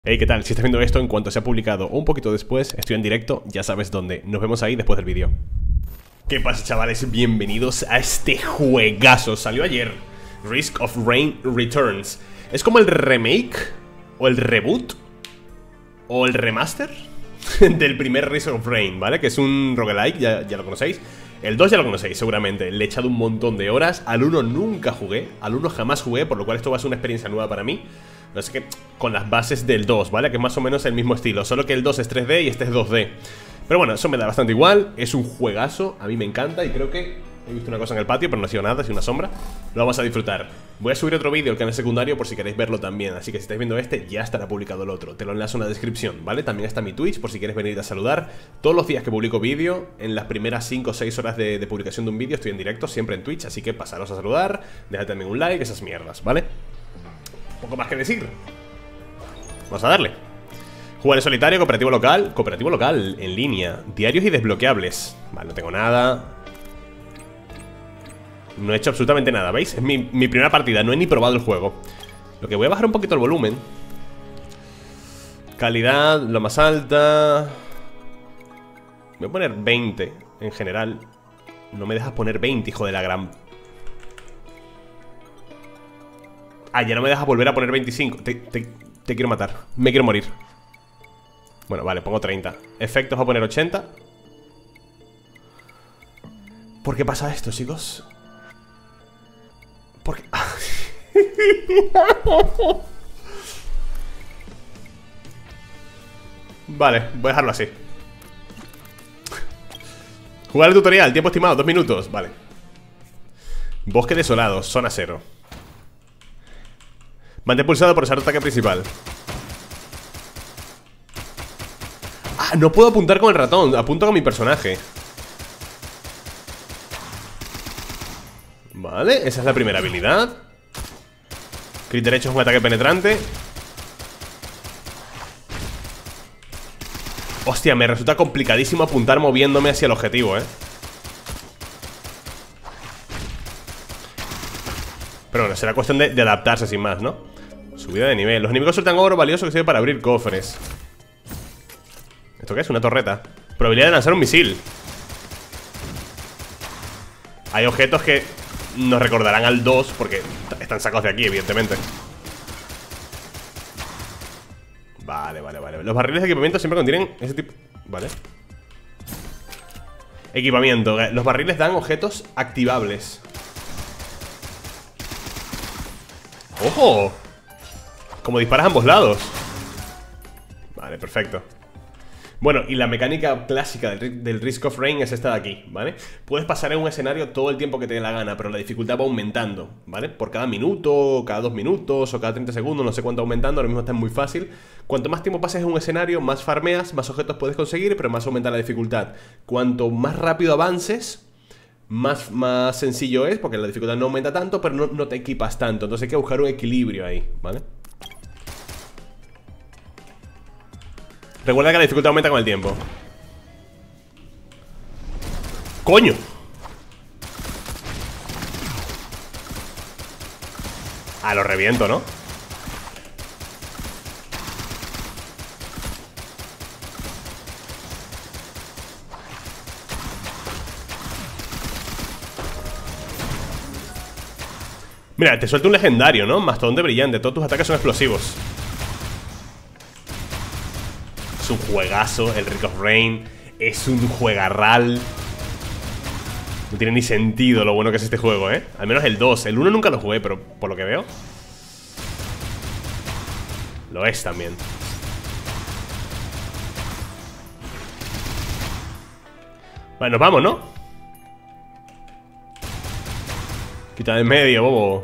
Hey, ¿qué tal? Si estás viendo esto en cuanto se ha publicado o un poquito después, estoy en directo, ya sabes dónde. Nos vemos ahí después del vídeo. ¿Qué pasa, chavales? Bienvenidos a este juegazo. Salió ayer, Risk of Rain Returns. Es como el remake, o el reboot, o el remaster del primer Risk of Rain, ¿vale? Que es un roguelike, ya lo conocéis. El 2 ya lo conocéis, seguramente. Le he echado un montón de horas. Al 1 nunca jugué, al 1 jamás jugué, por lo cual esto va a ser una experiencia nueva para mí. No sé qué, con las bases del 2, ¿vale? Que es más o menos el mismo estilo, solo que el 2 es 3D y este es 2D. Pero bueno, eso me da bastante igual. Es un juegazo, a mí me encanta. Y creo que he visto una cosa en el patio, pero no ha sido nada, ha sido una sombra. Lo vamos a disfrutar. Voy a subir otro vídeo al canal secundario por si queréis verlo también. Así que si estáis viendo este, ya estará publicado el otro. Te lo enlazo en la descripción, ¿vale? También está mi Twitch por si quieres venir a saludar. Todos los días que publico vídeo, en las primeras 5 o 6 horas de publicación de un vídeo, estoy en directo, siempre en Twitch. Así que pasaros a saludar, dejad también un like, esas mierdas, ¿vale? Poco más que decir. Vamos a darle. Jugar en solitario, cooperativo local en línea, diarios y desbloqueables. Vale, no tengo nada. No he hecho absolutamente nada, ¿veis? Es mi primera partida, no he ni probado el juego. Lo que voy a bajar un poquito el volumen. Calidad, lo más alta. Voy a poner 20 en general. No me dejas poner 20, hijo de la gran... Ah, ya no me dejas volver a poner 25. Te quiero matar, me quiero morir. Bueno, vale, pongo 30. Efectos voy a poner 80. ¿Por qué pasa esto, chicos? ¿Por qué? Vale, voy a dejarlo así. Jugar el tutorial, tiempo estimado, 2 minutos, vale. Bosque desolado, zona 0. Mantén pulsado por usar ataque principal. Ah, no puedo apuntar con el ratón, apunto con mi personaje. Vale, esa es la primera habilidad. Clic derecho es un ataque penetrante. Hostia, me resulta complicadísimo apuntar moviéndome hacia el objetivo, Pero bueno, será cuestión de adaptarse sin más, ¿no? Subida de nivel. Los enemigos sueltan oro valioso que sirve para abrir cofres. ¿Esto qué es? Una torreta. Probabilidad de lanzar un misil. Hay objetos que nos recordarán al 2 porque están sacados de aquí, evidentemente. Vale. Los barriles de equipamiento siempre contienen ese tipo... Vale. Equipamiento. Los barriles dan objetos activables. ¡Ojo! Como disparas a ambos lados. Vale, perfecto. Bueno, y la mecánica clásica del Risk of Rain es esta de aquí, ¿vale? Puedes pasar en un escenario todo el tiempo que te dé la gana, pero la dificultad va aumentando, ¿vale? Por cada minuto, cada 2 minutos o cada 30 segundos, no sé cuánto aumentando, ahora mismo está muy fácil. Cuanto más tiempo pases en un escenario, más farmeas, más objetos puedes conseguir, pero más aumenta la dificultad. Cuanto más rápido avances, más sencillo es, porque la dificultad no aumenta tanto, pero no te equipas tanto. Entonces hay que buscar un equilibrio ahí, ¿vale? Recuerda que la dificultad aumenta con el tiempo. ¡Coño! Ah, lo reviento, ¿no? Mira, te suelta un legendario, ¿no? Mastodonte brillante. Todos tus ataques son explosivos. Es un juegazo, el Risk of Rain. Es un juegarral. No tiene ni sentido lo bueno que es este juego, Al menos el 2, el 1 nunca lo jugué, pero por lo que veo lo es también. Vale, nos vamos, ¿no? Quita de en medio, bobo.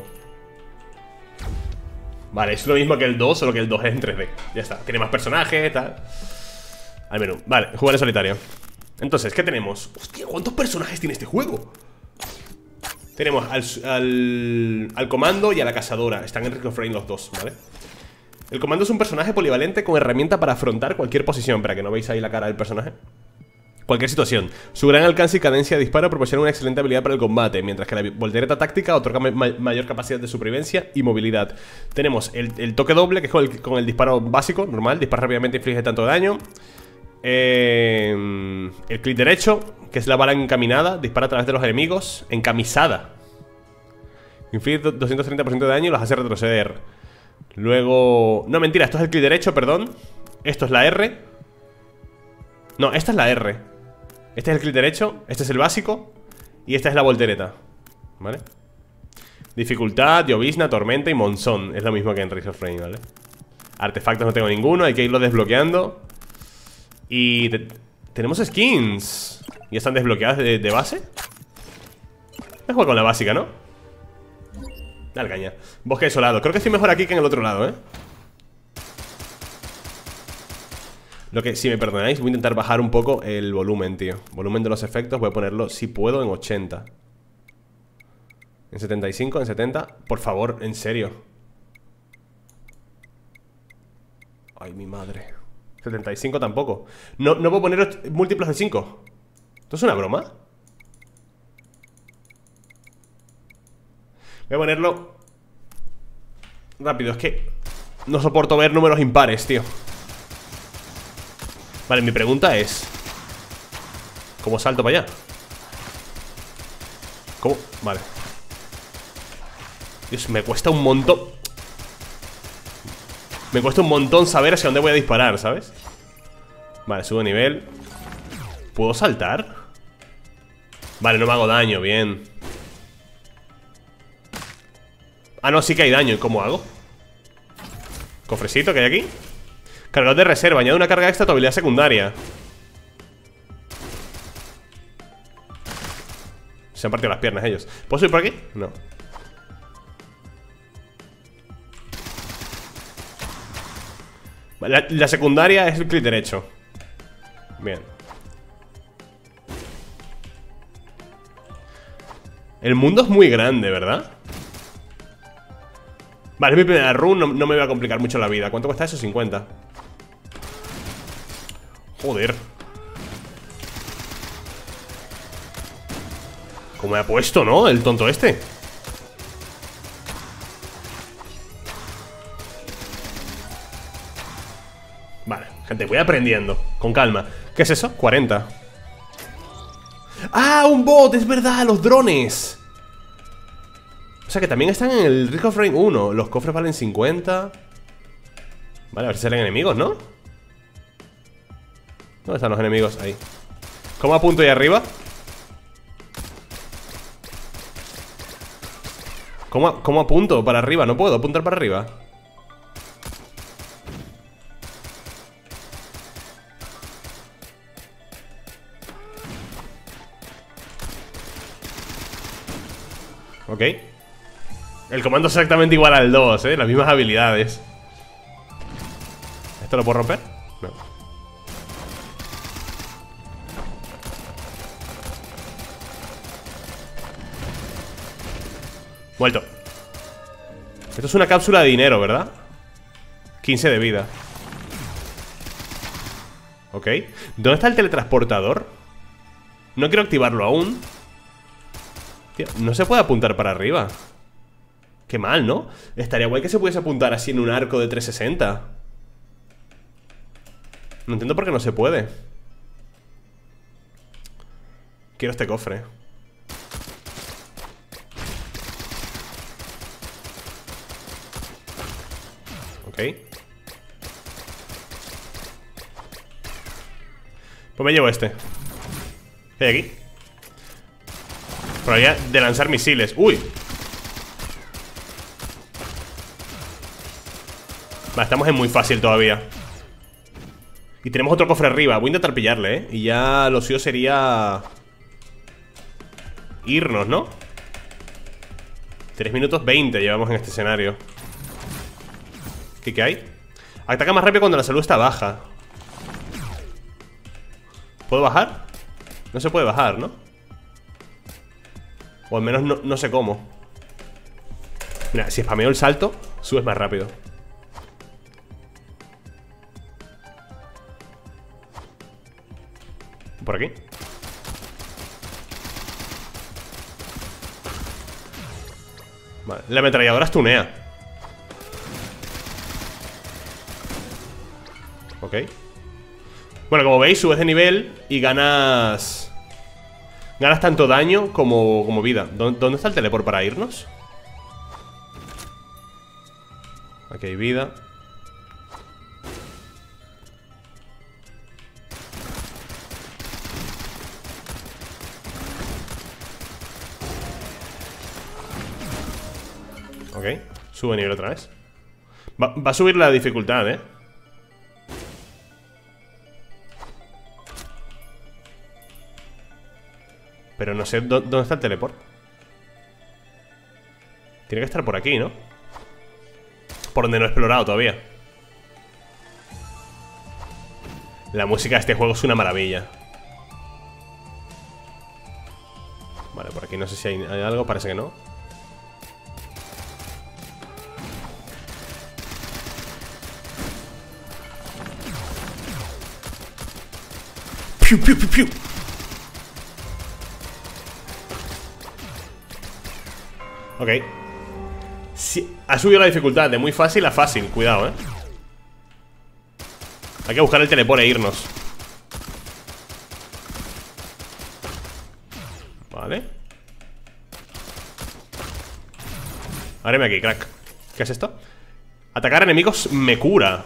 Vale, es lo mismo que el 2, solo que el 2 es en 3D. Ya está, tiene más personajes, tal. Al menú, vale, jugar en solitario. Entonces, ¿qué tenemos? Hostia, ¿cuántos personajes tiene este juego? Tenemos al comando y a la cazadora. Están en Risk of Rain los dos, ¿vale? El comando es un personaje polivalente con herramienta para afrontar cualquier posición. Espera, que no veis ahí la cara del personaje. Cualquier situación. Su gran alcance y cadencia de disparo proporciona una excelente habilidad para el combate, mientras que la voltereta táctica otorga mayor capacidad de supervivencia y movilidad. Tenemos el toque doble, que es con el disparo básico, normal. Dispara rápidamente e inflige tanto daño. El clic derecho, que es la bala encaminada. Dispara a través de los enemigos. Encamisada. Inflige 230% de daño y los hace retroceder. Luego... No, mentira, esto es el clic derecho, perdón. Esto es la R. No, esta es la R. Este es el clic derecho, este es el básico y esta es la voltereta, ¿vale? Dificultad, llovizna, tormenta y monzón. Es lo mismo que en Risk of Rain, ¿vale? Artefactos no tengo ninguno, hay que irlo desbloqueando. Y tenemos skins. ¿Ya están desbloqueadas de base? Voy a jugar con la básica, ¿no? Dale caña. Bosque desolado, creo que estoy mejor aquí que en el otro lado, ¿eh? Lo que, si me perdonáis, voy a intentar bajar un poco el volumen, tío. Volumen de los efectos, voy a ponerlo, si puedo, en 80. En 75, en 70. Por favor, en serio. Ay, mi madre. 75 tampoco. No puedo poner múltiplos de 5. ¿Esto es una broma? Voy a ponerlo rápido, es que no soporto ver números impares, tío. Vale, mi pregunta es: ¿cómo salto para allá? ¿Cómo? Vale. Dios, me cuesta un montón. Me cuesta un montón saber hacia dónde voy a disparar, ¿sabes? Vale, subo nivel. ¿Puedo saltar? Vale, no me hago daño, bien. Ah, no, sí que hay daño. ¿Y cómo hago? Cofrecito que hay aquí. Cargador de reserva, añade una carga extra a tu habilidad secundaria. Se han partido las piernas ellos. ¿Puedo subir por aquí? No. La secundaria es el clic derecho. Bien. El mundo es muy grande, ¿verdad? Vale, es mi primera run, no me voy a complicar mucho la vida. ¿Cuánto cuesta eso? 50. Joder. ¿Cómo me ha puesto, no? El tonto este. Vale, gente, voy aprendiendo. Con calma. ¿Qué es eso? 40. ¡Ah! ¡Un bot! ¡Es verdad! ¡Los drones! O sea que también están en el Risk of Rain 1. Los cofres valen 50. Vale, a ver si salen enemigos, ¿no? ¿Dónde están los enemigos? Ahí. ¿Cómo apunto ahí arriba? ¿Cómo apunto para arriba? No puedo apuntar para arriba. Ok. El comando es exactamente igual al 2, ¿eh? Las mismas habilidades. ¿Esto lo puedo romper? No. Muerto. Esto es una cápsula de dinero, ¿verdad? 15 de vida. Ok. ¿Dónde está el teletransportador? No quiero activarlo aún. Tío, no se puede apuntar para arriba. Qué mal, ¿no? Estaría guay que se pudiese apuntar así en un arco de 360. No entiendo por qué no se puede. Quiero este cofre. Ok. Pues me llevo este. ¿Qué hay aquí? Probabilidad de lanzar misiles. ¡Uy! Vale, estamos en muy fácil todavía. Y tenemos otro cofre arriba. Voy a intentar pillarle, ¿eh? Y ya lo suyo sería irnos, ¿no? 3 minutos 20 llevamos en este escenario. ¿Qué hay? Ataca más rápido cuando la salud está baja. ¿Puedo bajar? No se puede bajar, ¿no? O al menos no sé cómo. Mira, si spameo el salto, subes más rápido. Por aquí. Vale, la ametralladora estunea. Ok. Bueno, como veis, subes de nivel y ganas tanto daño como vida. ¿Dónde está el teleport para irnos? Aquí hay vida. Ok, sube nivel otra vez. Va a subir la dificultad, ¿eh? Pero no sé dónde está el teleport. Tiene que estar por aquí, ¿no? Por donde no he explorado todavía. La música de este juego es una maravilla. Vale, por aquí no sé si hay algo, parece que no. ¡Piu, piu, piu, piu! Ok. Sí, ha subido la dificultad de muy fácil a fácil. Cuidado, Hay que buscar el teleport e irnos. Vale. Ábreme aquí, crack. ¿Qué es esto? Atacar enemigos me cura.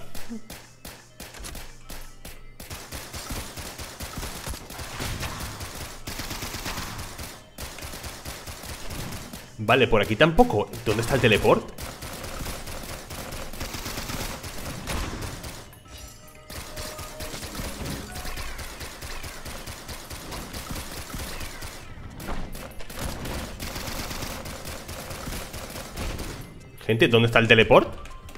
Vale, por aquí tampoco. ¿Dónde está el teleport? Gente, ¿dónde está el teleport?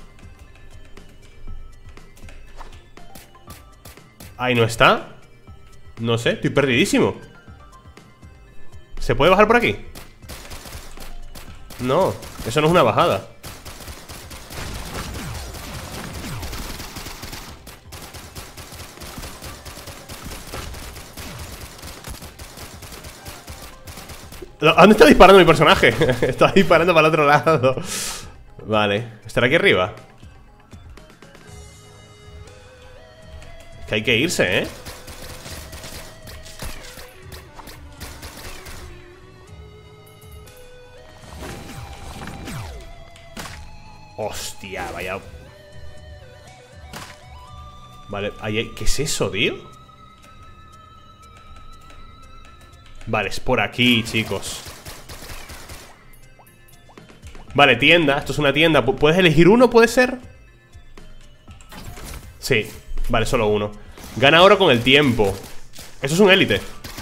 Ahí no está. No sé, estoy perdidísimo. ¿Se puede bajar por aquí? No, eso no es una bajada. ¿A dónde está disparando mi personaje? Está disparando para el otro lado. Vale, ¿estará aquí arriba? Es que hay que irse, ¿eh? Hostia, vaya. Vale, ahí hay... ¿Qué es eso, tío? Vale, es por aquí, chicos. Vale, tienda, esto es una tienda. ¿Puedes elegir uno, puede ser? Sí, vale, solo uno. Gana oro con el tiempo. Eso es un élite.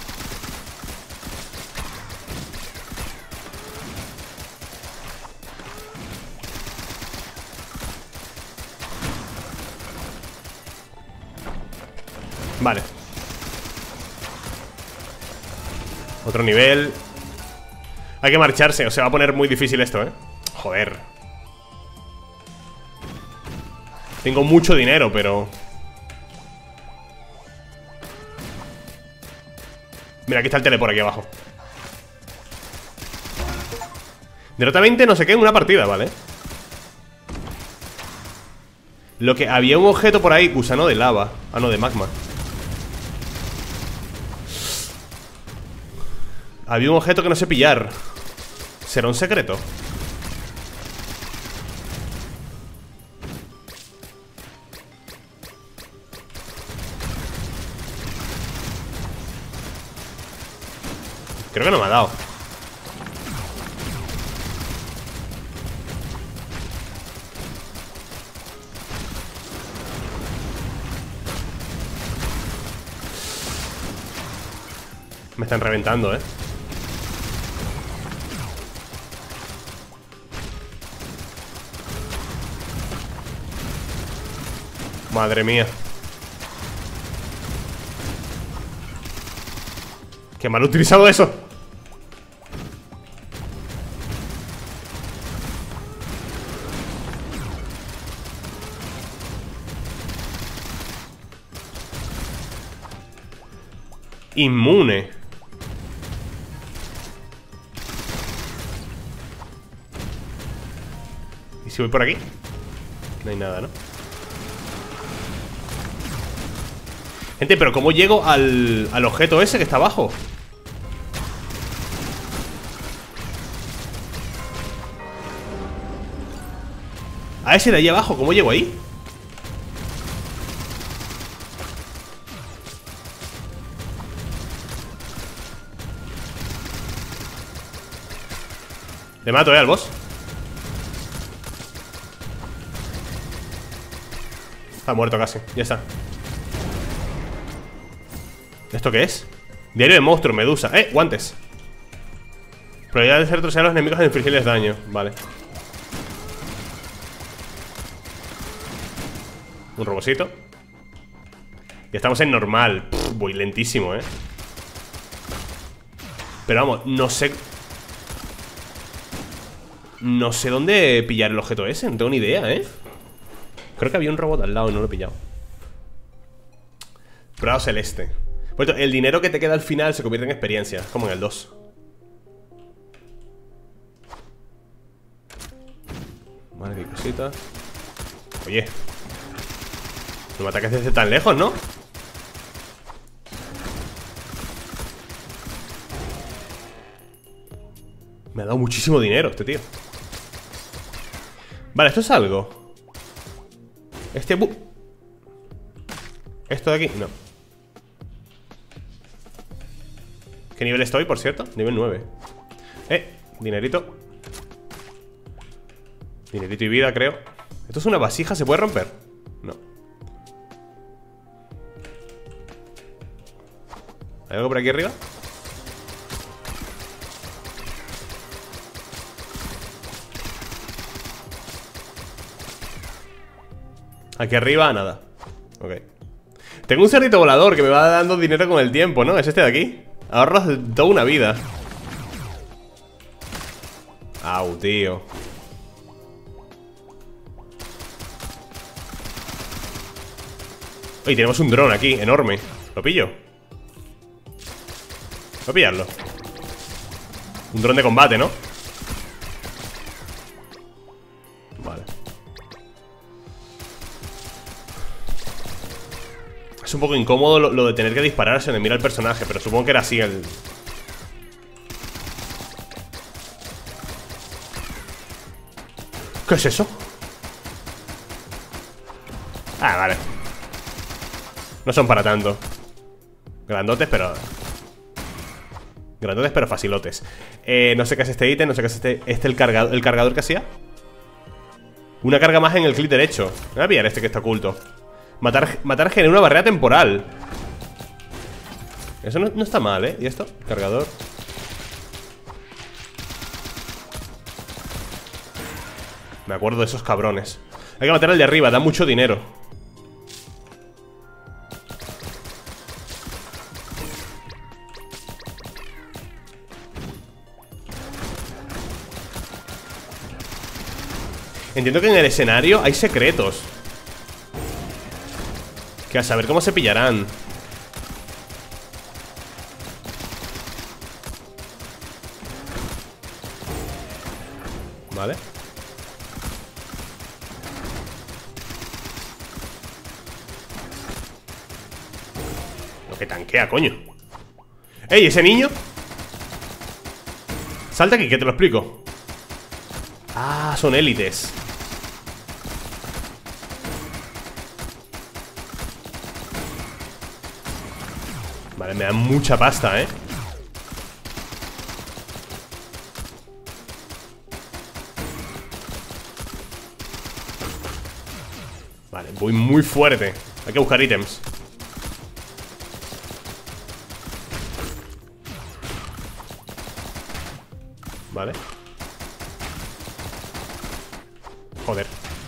Vale. Otro nivel. Hay que marcharse, o se va a poner muy difícil esto, ¿eh? Joder. Tengo mucho dinero, pero... Mira, aquí está el teleport aquí abajo. Derrota 20 no sé qué en una partida, ¿vale? Lo que... Había un objeto por ahí, gusano de lava. Ah, no, de magma. Había un objeto que no sé pillar. ¿Será un secreto? Creo que no me ha dado. Me están reventando, ¿eh? Madre mía. Qué mal utilizado eso. Inmune. ¿Y si voy por aquí? No hay nada, ¿no? Gente, pero ¿cómo llego al objeto ese que está abajo? A ese de ahí abajo, ¿cómo llego ahí? Le mato, al boss. Está muerto casi, ya está. ¿Esto qué es? Diario de monstruo, medusa. Guantes. Probabilidad de hacer retroceder a los enemigos e infligirles daño. Vale. Un robocito. Y estamos en normal. Voy lentísimo, pero vamos, no sé. No sé dónde pillar el objeto ese. No tengo ni idea, Creo que había un robot al lado y no lo he pillado. Prado celeste. Por cierto, el dinero que te queda al final se convierte en experiencia, como en el 2. Vale, qué cosita. Oye, no me ataques desde tan lejos, ¿no? Me ha dado muchísimo dinero este tío. Vale, esto es algo. Esto de aquí, no. ¿Qué nivel estoy, por cierto? Nivel 9. Dinerito. Dinerito y vida, creo. ¿Esto es una vasija? ¿Se puede romper? No. ¿Hay algo por aquí arriba? Aquí arriba, nada. Ok. Tengo un cerdito volador que me va dando dinero con el tiempo, ¿no? Es este de aquí. Ahorros de toda una vida. Au, tío. Oye, tenemos un dron aquí, enorme. ¿Lo pillo? Voy a pillarlo. Un dron de combate, ¿no? Vale. Es un poco incómodo lo de tener que dispararse donde mira el personaje, pero supongo que era así el... ¿Qué es eso? Ah, vale. No son para tanto. Grandotes, pero... Grandotes, pero facilotes. No sé qué es este ítem, no sé qué es el cargador que hacía. Una carga más en el clic derecho. Me voy a pillar este que está oculto. Matar genera una barrera temporal. Eso no está mal, ¿Y esto? Cargador. Me acuerdo de esos cabrones. Hay que matar al de arriba, da mucho dinero. Entiendo que en el escenario hay secretos que a saber cómo se pillarán. Vale. Lo que tanquea, coño. ¡Ey, ese niño! Salta aquí, que te lo explico. Ah, son élites. Vale, me dan mucha pasta, Vale, voy muy fuerte. Hay que buscar ítems. Vale. Joder.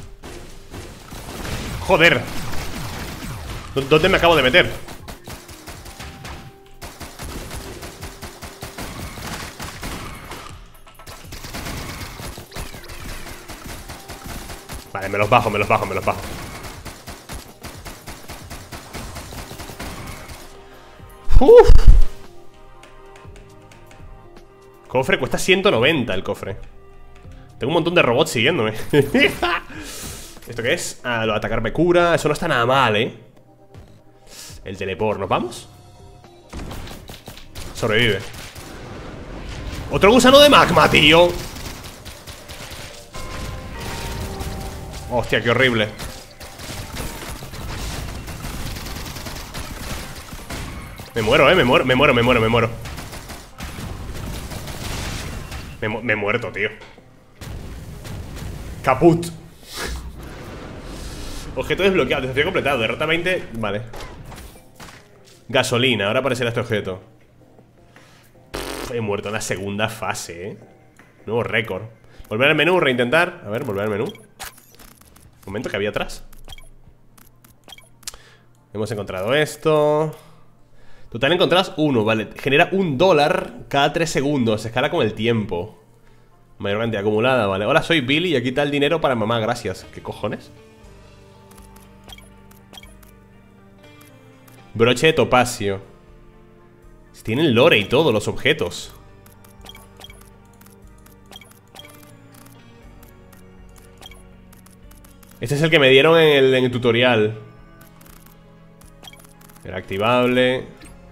Joder. ¿Dónde me acabo de meter? Vale, me los bajo. Uf. Cofre, cuesta 190 el cofre. Tengo un montón de robots siguiéndome. ¿Esto qué es? Ah, lo de atacar me cura. Eso no está nada mal, El teleport, ¿nos vamos? Sobrevive. Otro gusano de magma, tío. Hostia, qué horrible. Me muero, me muero. Me he muerto, tío. Caput. Objeto desbloqueado, desafío completado. Derrota 20, vale. Gasolina, ahora aparecerá este objeto. He muerto en la segunda fase, Nuevo récord. Volver al menú, reintentar. A ver, volver al menú. Un momento, que había atrás. Hemos encontrado esto. Total encontradas 1, vale. Genera $1 cada 3 segundos. Escala con el tiempo. Mayor cantidad acumulada, vale. Hola, soy Billy y aquí está el dinero para mamá, gracias. ¿Qué cojones? Broche de topacio. Tienen lore y todo, los objetos. Este es el que me dieron en el tutorial. Era activable.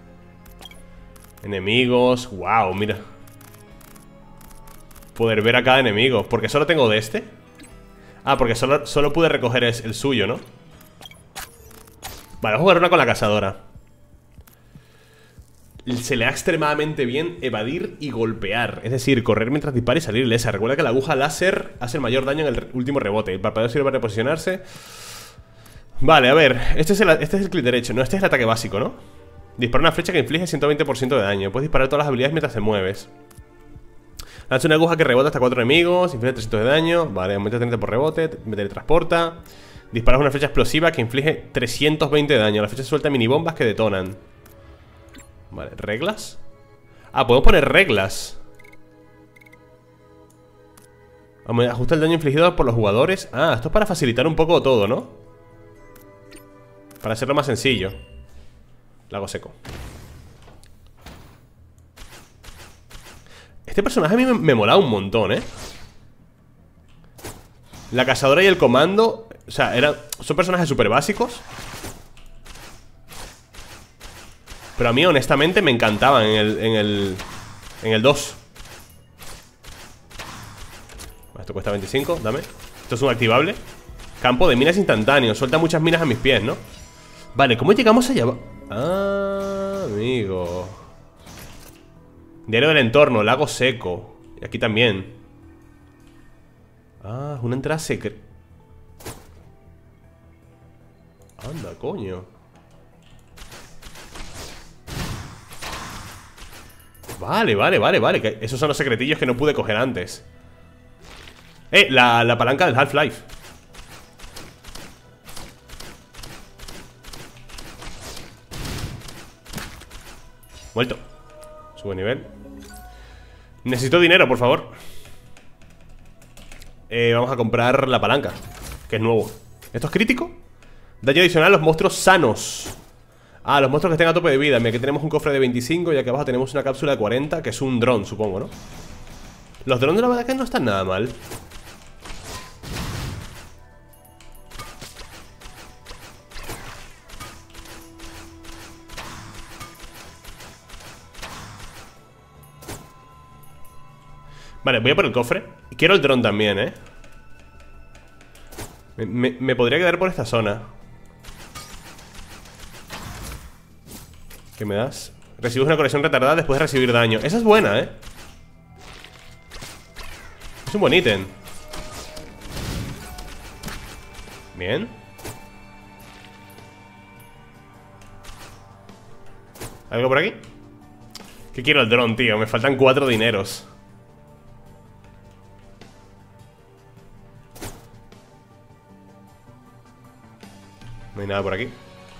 Enemigos. Wow, mira. Poder ver a cada enemigo. ¿Por qué solo tengo de este? Ah, porque solo pude recoger el suyo, ¿no? Vale, voy a jugar una con la cazadora. Se le da extremadamente bien evadir y golpear. Es decir, correr mientras dispara y salir ilesa. Recuerda que la aguja láser hace el mayor daño en el último rebote. El parpadeo sirve para reposicionarse. Vale, a ver, este es el clic derecho. No, este es el ataque básico, ¿no? Dispara una flecha que inflige 120% de daño. Puedes disparar todas las habilidades mientras te mueves. Lanza una aguja que rebota hasta 4 enemigos. Inflige 300 de daño. Vale, aumenta 30 por rebote. Me teletransporta. Disparas una flecha explosiva que inflige 320 de daño. La flecha suelta minibombas que detonan. Vale, ¿reglas? Ah, podemos poner reglas. Ajusta el daño infligido por los jugadores. Ah, esto es para facilitar un poco todo, ¿no? Para hacerlo más sencillo. Lago seco. Este personaje a mí me molaba un montón, La cazadora y el comando. O sea, son personajes súper básicos. Pero a mí, honestamente, me encantaban en el 2. Esto cuesta 25, dame. Esto es un activable. Campo de minas instantáneo. Suelta muchas minas a mis pies, ¿no? Vale, ¿cómo llegamos allá? Ah, amigo. Diario del entorno, lago seco. Y aquí también. Ah, una entrada secreta. Anda, coño. Vale. Que esos son los secretillos que no pude coger antes. La palanca del Half-Life. Muerto. Sube nivel. Necesito dinero, por favor. Vamos a comprar la palanca, que es nuevo. ¿Esto es crítico? Daño adicional a los monstruos sanos. Ah, los monstruos que estén a tope de vida. Mira, aquí tenemos un cofre de 25 y aquí abajo tenemos una cápsula de 40, que es un dron, supongo, ¿no? Los drones, la verdad que no están nada mal. Vale, voy a por el cofre. Quiero el dron también, Me podría quedar por esta zona. ¿Qué me das? Recibes una conexión retardada después de recibir daño. Esa es buena, Es un buen ítem. Bien. ¿Algo por aquí? ¿Qué quiero el dron, tío? Me faltan 4 dineros. No hay nada por aquí.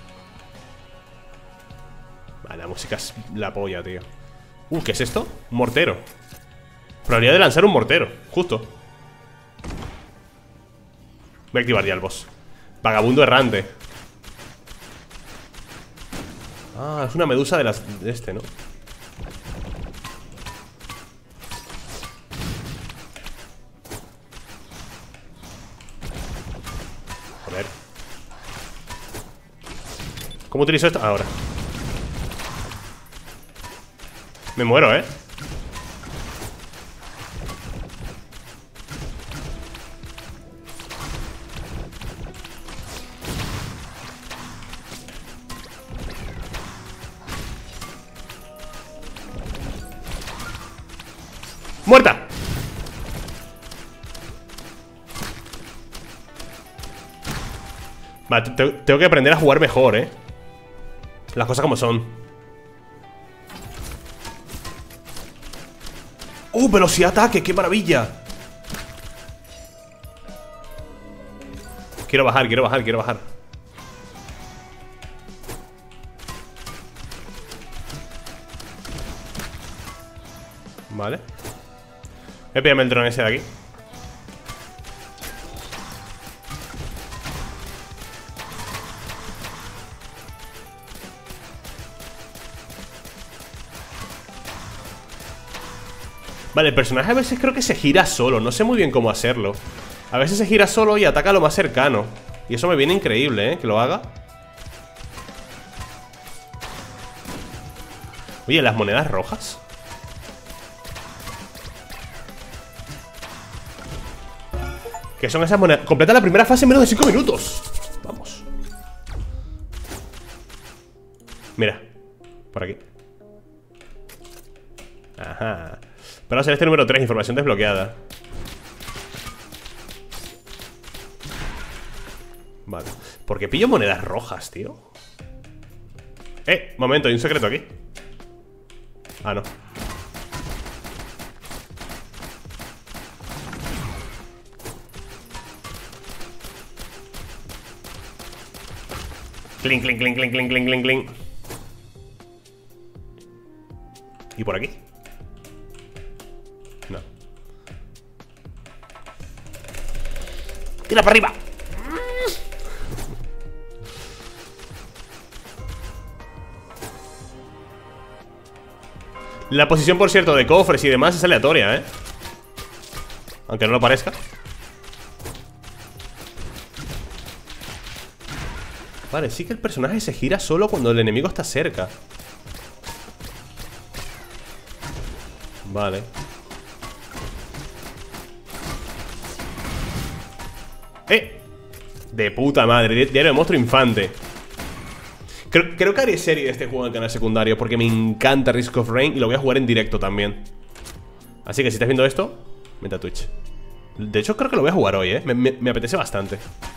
Vale, la música es la polla, tío. ¿Qué es esto? Un mortero. Probabilidad de lanzar un mortero, justo. Voy a activar ya el boss. Vagabundo errante. Ah, es una medusa de este, ¿no? ¿Cómo utilizo esto? Ahora. Me muero, ¿eh? ¡Muerta! Vale, tengo que aprender a jugar mejor, ¿eh? Las cosas como son. Velocidad de ataque, qué maravilla. Quiero bajar, quiero bajar, quiero bajar. Vale. Voy a pillarme el dron ese de aquí. Vale, el personaje a veces creo que se gira solo. No sé muy bien cómo hacerlo. A veces se gira solo y ataca a lo más cercano. Y eso me viene increíble, ¿eh? Que lo haga. Oye, las monedas rojas. ¿Qué son esas monedas? Completa la primera fase en menos de 5 minutos. Vamos. Mira. Por aquí. Ajá. Pero va a ser este número 3, información desbloqueada. Vale. ¿Por qué pillo monedas rojas, tío? Momento, hay un secreto aquí. Ah, no. Clink, clink, clink, clink, clink, clink, clink, clink. ¿Y por aquí? No. ¡Tira para arriba! La posición, por cierto, de cofres y demás es aleatoria, ¿eh? Aunque no lo parezca. Vale, sí que el personaje se gira solo cuando el enemigo está cerca. Vale. De puta madre, diario de monstruo infante. Creo que haré serie de este juego en el canal secundario, porque me encanta Risk of Rain y lo voy a jugar en directo también. Así que si estás viendo esto, vete a Twitch. De hecho creo que lo voy a jugar hoy, me apetece bastante.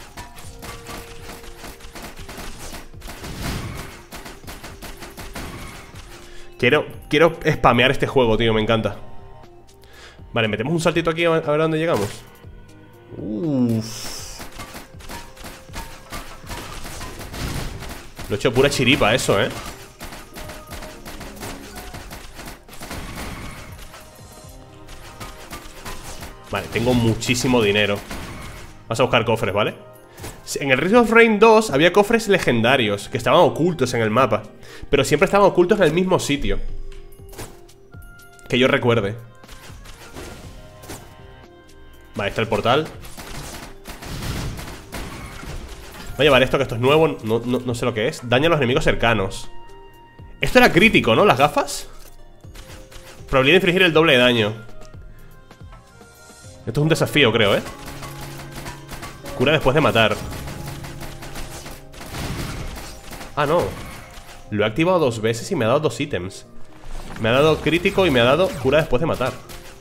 Quiero spamear este juego, tío, me encanta. Vale, metemos un saltito aquí a ver a dónde llegamos. Uff. Lo he hecho pura chiripa eso, Vale, tengo muchísimo dinero. Vamos a buscar cofres, ¿vale? En el Risk of Rain 2 había cofres legendarios que estaban ocultos en el mapa, pero siempre estaban ocultos en el mismo sitio que yo recuerde. Vale, está el portal. Voy a llevar esto, que esto es nuevo, no sé lo que es. Daña a los enemigos cercanos. Esto era crítico, ¿no? Las gafas. Probabilidad de infligir el doble de daño. Esto es un desafío, creo, Cura después de matar. Ah, no. Lo he activado 2 veces y me ha dado 2 ítems. Me ha dado crítico y me ha dado cura después de matar.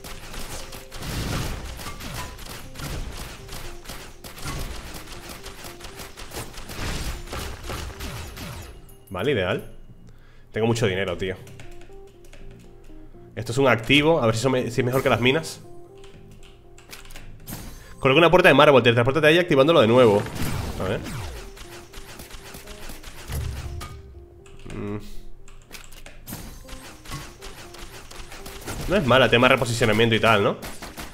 Vale, ideal. Tengo mucho dinero, tío. Esto es un activo. A ver si es mejor que las minas. Coloca una puerta de mármol, teletranspórtate ahí activándolo de nuevo. A ver. No es mala, tema de reposicionamiento y tal, ¿no?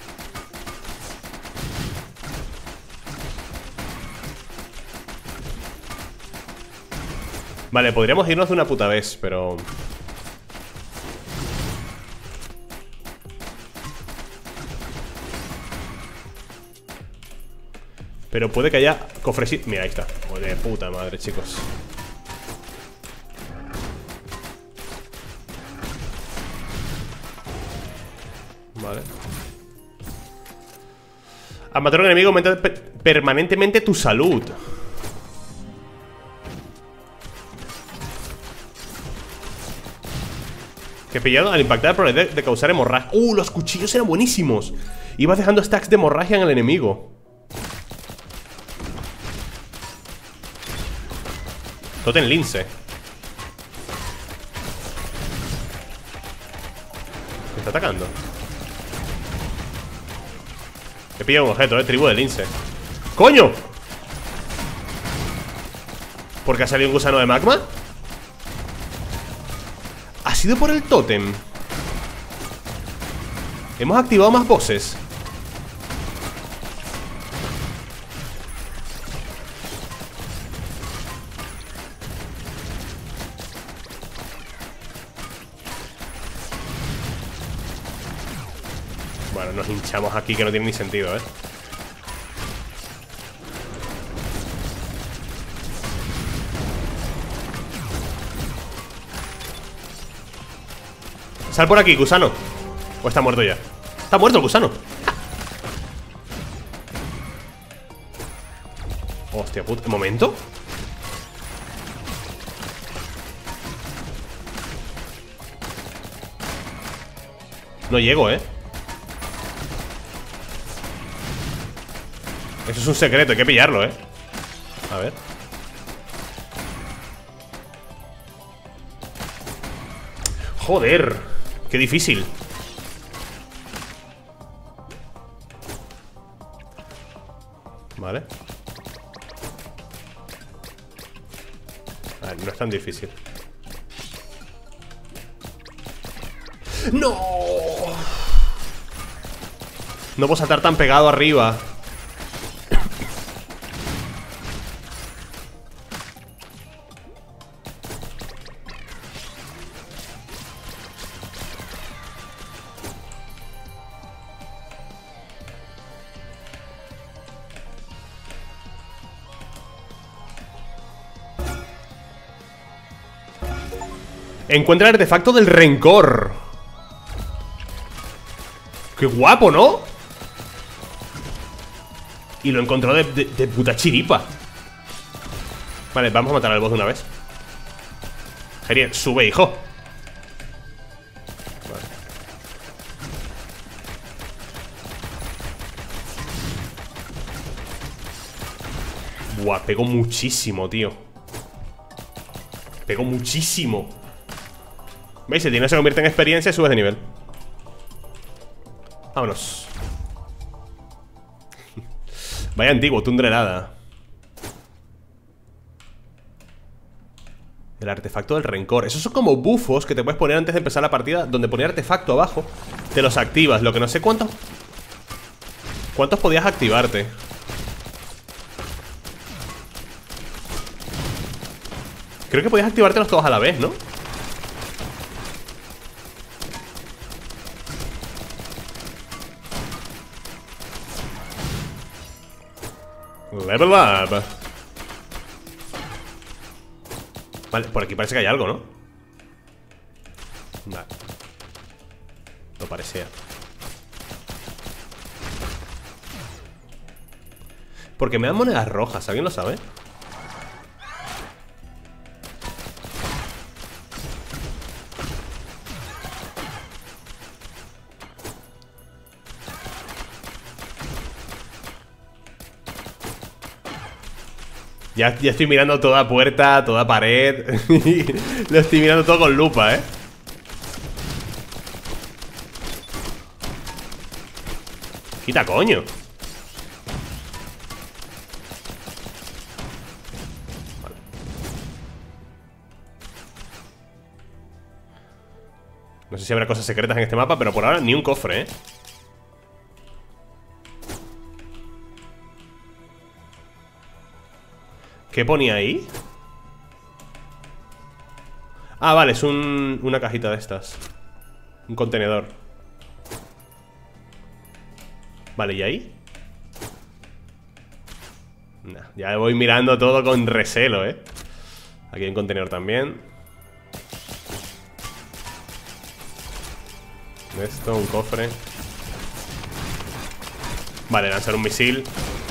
Vale, podríamos irnos de una puta vez, pero... Pero puede que haya cofres... Mira, ahí está. Joder, puta madre, chicos. Vale. Al matar a un enemigo aumenta permanentemente tu salud. Que he pillado al impactar probabilidad de causar hemorragia. Los cuchillos eran buenísimos. Ibas dejando stacks de hemorragia en el enemigo. Totem lince. ¿Me está atacando? He pillado un objeto, tribu de lince. ¡Coño! ¿Por qué ha salido un gusano de magma? ¿Ha sido por el tótem? Hemos activado más bosses. Bueno, nos hinchamos aquí que no tiene ni sentido, ¿eh? Sal por aquí, gusano. ¿O está muerto ya? Está muerto el gusano. Hostia puta, ¿un momento? No llego, ¿eh? Eso es un secreto, hay que pillarlo, ¿eh? A ver. Joder, qué difícil. Vale. A ver, no es tan difícil. ¡No! No puedo saltar tan pegado arriba. Encuentra el artefacto del rencor. ¡Qué guapo!, ¿no? Y lo encontró de puta chiripa. Vale, vamos a matar al boss de una vez. Genial, sube, hijo. Vale. Buah, pegó muchísimo, tío. Pegó muchísimo. ¿Veis? El dinero se convierte en experiencia y subes de nivel. Vámonos. Vaya antiguo, tundra helada. El artefacto del rencor. Esos son como bufos que te puedes poner antes de empezar la partida. Donde ponía artefacto abajo, te los activas. Lo que no sé cuántos podías activarte. Creo que podías activártelos todos a la vez, ¿no? Level up. Vale, por aquí parece que hay algo, ¿no? Vale. No parecía. Porque me dan monedas rojas, ¿alguien lo sabe? Ya estoy mirando toda puerta, toda pared. Lo estoy mirando todo con lupa, ¿eh? Quita, coño. Vale. No sé si habrá cosas secretas en este mapa, pero por ahora ni un cofre, ¿eh? ¿Qué ponía ahí? Ah, vale, es una cajita de estas. Un contenedor. Vale, ¿y ahí? Nah, ya voy mirando todo con recelo, ¿eh? Aquí hay un contenedor también. Esto, un cofre. Vale, lanzar un misil.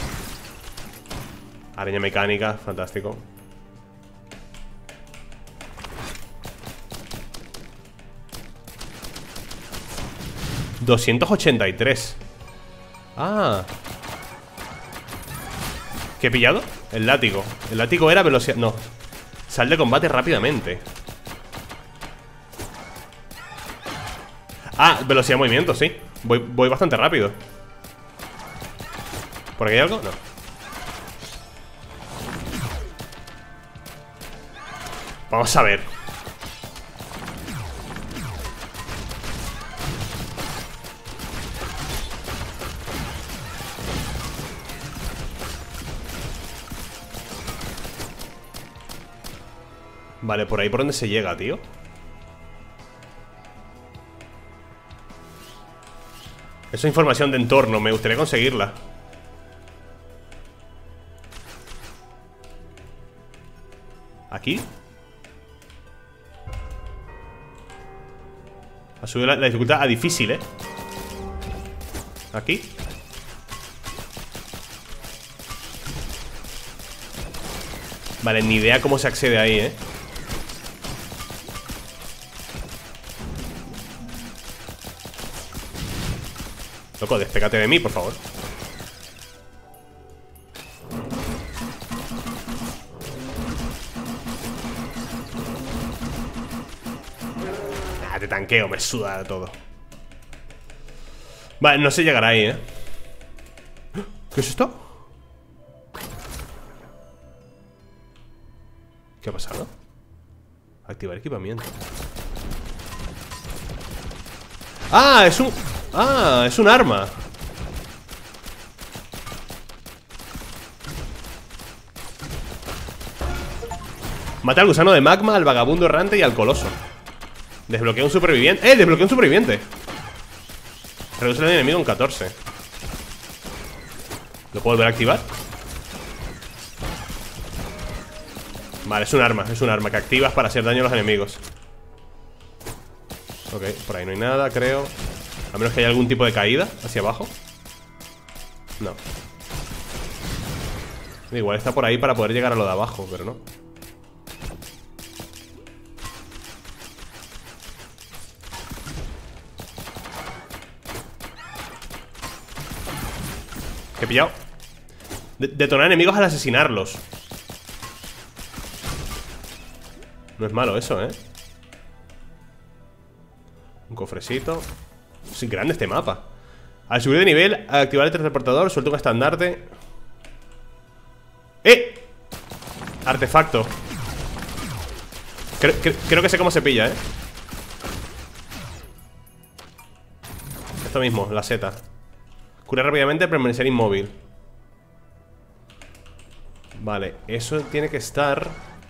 Araña mecánica, fantástico. $283. Ah. ¿Qué he pillado? El látigo. El látigo era velocidad. No. Sal de combate rápidamente. Ah, velocidad de movimiento, sí. Voy bastante rápido. ¿Por aquí hay algo? No. Vamos a ver. Vale, por ahí por donde se llega, tío. Esa información de entorno, me gustaría conseguirla. ¿Aquí? Ha subido la dificultad a difícil, ¿eh? ¿Aquí? Vale, ni idea cómo se accede ahí, ¿eh? Loco, despégate de mí, por favor. Ah, te tanqueo, me suda todo. Vale, no se llegará ahí, ¿eh? ¿Qué es esto? ¿Qué ha pasado? Activar equipamiento. ¡Ah! Es un... ¡Ah! Es un arma. Mata al gusano de magma, al vagabundo errante y al coloso. Desbloquea un superviviente. Desbloquea un superviviente. Reduce el enemigo en 14. ¿Lo puedo volver a activar? Vale, es un arma que activas para hacer daño a los enemigos. Ok, por ahí no hay nada, creo. A menos que haya algún tipo de caída hacia abajo. No. Igual está por ahí para poder llegar a lo de abajo, pero no. ¿Qué he pillado? Detonar enemigos al asesinarlos. No es malo eso, ¿eh? Un cofrecito. Es grande este mapa. Al subir de nivel, al activar el teletransportador, suelta un estandarte. ¡Eh! Artefacto. Creo que sé cómo se pilla, ¿eh? Esto mismo, la seta. Cura rápidamente, permanecer inmóvil. Vale, eso tiene que estar...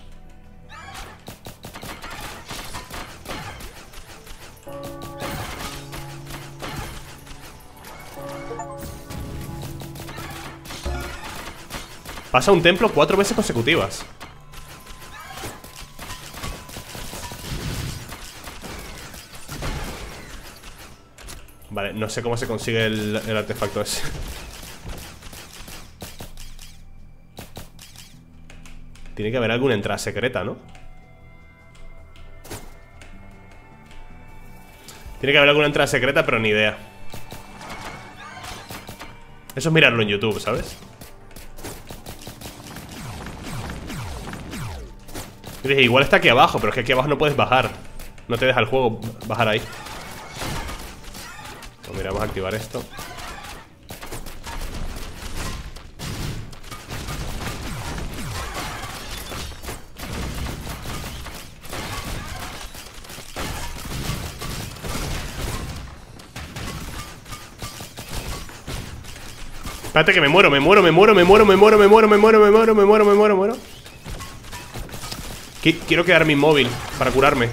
Pasa un templo 4 veces consecutivas. Vale, no sé cómo se consigue el artefacto ese. Tiene que haber alguna entrada secreta, ¿no? Tiene que haber alguna entrada secreta, pero ni idea. Eso es mirarlo en YouTube, ¿sabes? Yo dije, igual está aquí abajo, pero es que aquí abajo no puedes bajar. No te deja el juego bajar ahí. Pues mira, vamos a activar esto. Espérate que me muero. Quiero quedarme inmóvil para curarme.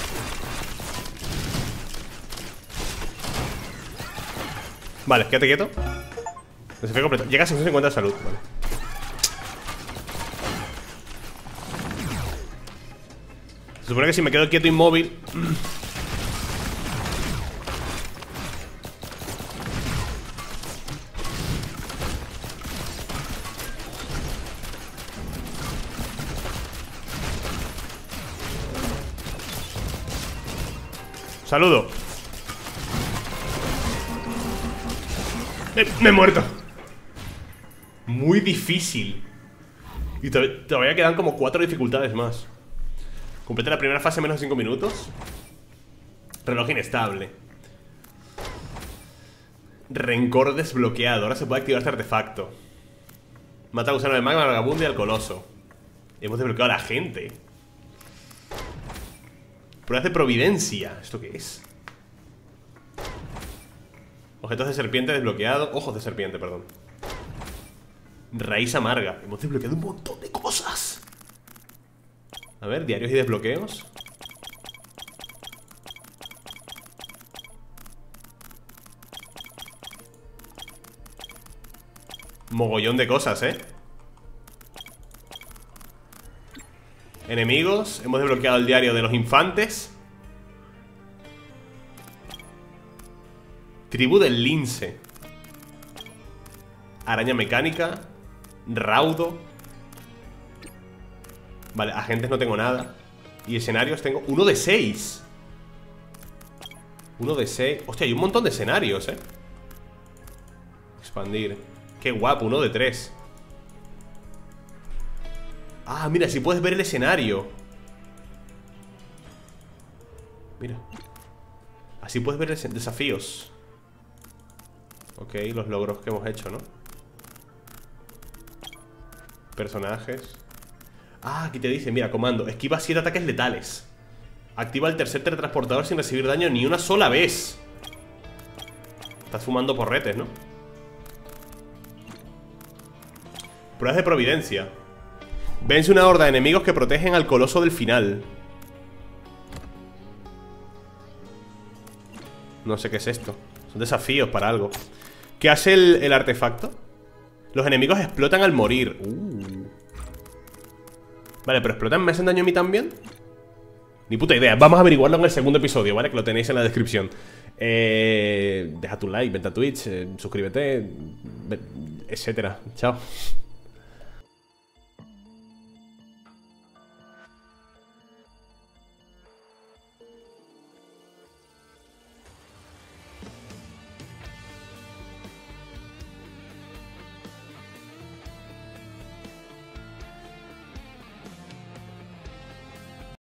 Vale, quédate quieto. Desafío completo. Llega a 650 de salud. Vale. Se supone que si me quedo quieto inmóvil... Saludo. Me he muerto. Muy difícil. Y todavía quedan como 4 dificultades más. Completa la primera fase en menos de 5 minutos. Reloj inestable. Rencor desbloqueado. Ahora se puede activar este artefacto. Mata al gusano de magma, al vagabundo y al coloso. Hemos desbloqueado a la gente. Pruebas de providencia. ¿Esto qué es? Objetos de serpiente desbloqueado. Ojos de serpiente, perdón. Raíz amarga. Hemos desbloqueado un montón de cosas. A ver, diarios y desbloqueos. Mogollón de cosas, Enemigos. Hemos desbloqueado el diario de los infantes. Tribu del lince. Araña mecánica. Raudo. Vale, agentes no tengo nada. Y escenarios tengo 1 de 6. 1 de 6. Hostia, hay un montón de escenarios, Expandir. Qué guapo, 1 de 3. Ah, mira, si puedes ver el escenario. Mira. Así puedes ver desafíos. Ok, los logros que hemos hecho, ¿no? Personajes. Ah, aquí te dice, mira, comando. Esquiva 7 ataques letales. Activa el tercer teletransportador sin recibir daño ni una sola vez. Estás fumando porretes, ¿no? Pruebas de providencia. Vence una horda de enemigos que protegen al coloso del final. No sé qué es esto. Son desafíos para algo. ¿Qué hace el artefacto? Los enemigos explotan al morir. Vale, pero explotan, ¿me hacen daño a mí también? Ni puta idea, vamos a averiguarlo en el segundo episodio, ¿vale? Que lo tenéis en la descripción. Deja tu like, vete a Twitch, suscríbete, etcétera. Chao.